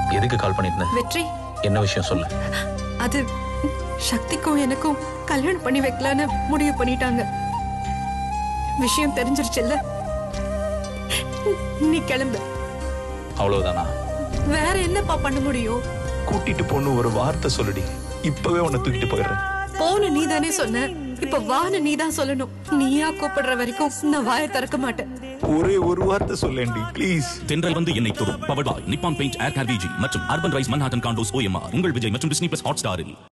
எதுக்கு கால் பண்ணிருந்த? வெற்றி, என்ன விஷயம் சொல்லு. அது சக்திக்கும் எனக்கும் கல்யாணம் பண்ணி வைக்கலான்னு முடிவு பண்ணிட்டாங்க. விஷயம் தெரிஞ்சிருச்சுல்ல, நீ கிளம்பு. அவ்வளவுதானா? வேற என்னப்பா பண்ண முடியும்? கூட்டிட்டு போன்னு ஒரு வார்த்தை சொல்லுடி, இப்பவே உன்னை தூக்கிட்டு போயிடுறேன். போன நீ தானே சொன்ன, இப்ப வான்னு நீ தான் சொல்லணும். நீயா கூப்பிடுற வரைக்கும் நான் வாயை திறக்க மாட்டேன். ஒரே ஒரு வார்த்தை சொல்லேண்டி ப்ளீஸ். தென்றல் வந்து என்னை தொடும் powered by Nippon paint air care Viji மற்றும் Urban Rise Manhattan condos OMR உங்கள் விஜய் மற்றும் டிஸ்னி பிளஸ் ஹாட் ஸ்டாரில்.